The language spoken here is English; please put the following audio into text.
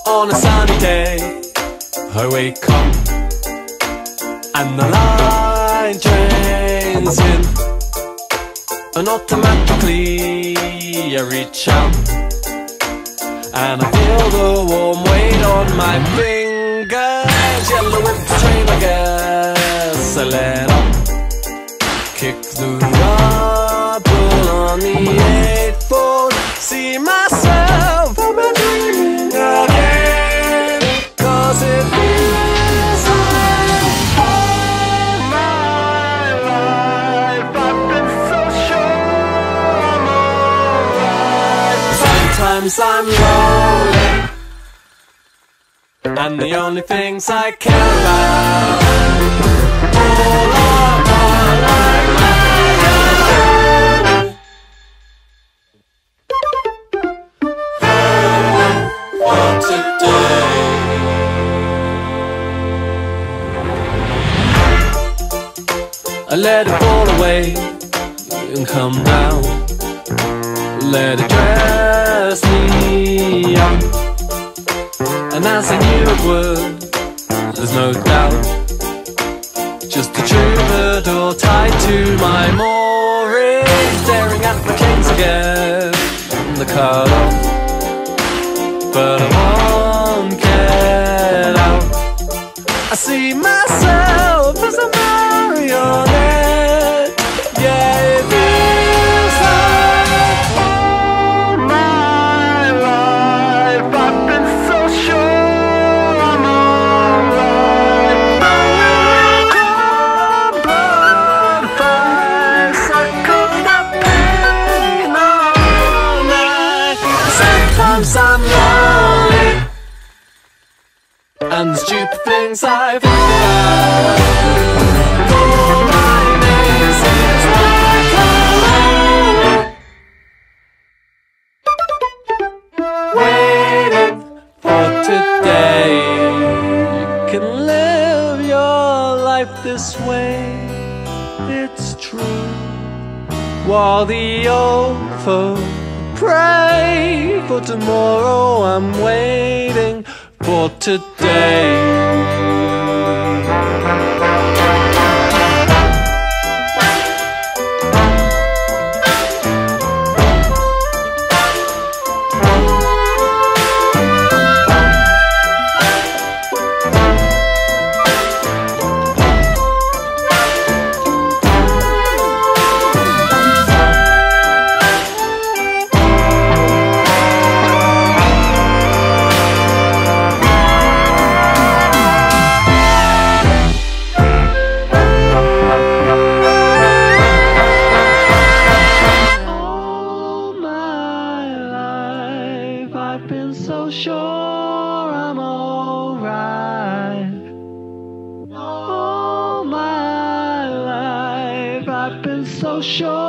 On a sunny day, I wake up and the light drains in, and automatically I reach out and I feel the warm weight on my fingers. Yellow whipped train, I guess I let up, kick the rubble on the 8-fold. See myself, I'm dreaming again, 'cause it feels like all my life I've been so sure I'm alright. Sometimes I'm lonely, and the only things I care about all of my life for today. I let it fall away and come down, let it dress me up, and as I knew it would, there's no doubt, just a troubadour tied to my mooring, staring at the kings again, the cut off, but I won't get out. I see myself as a marionette. Yeah, it feels like all my life I've been so sure I'm alright. Blood fights, I cook the pain all night. Sometimes I'm lonely, and the stupid things I think about. All I miss is like alone, waiting for today. You can live your life this way, it's true, while the old folk pray for tomorrow. I'm waiting for today. So sure I'm alright. All my life I've been so sure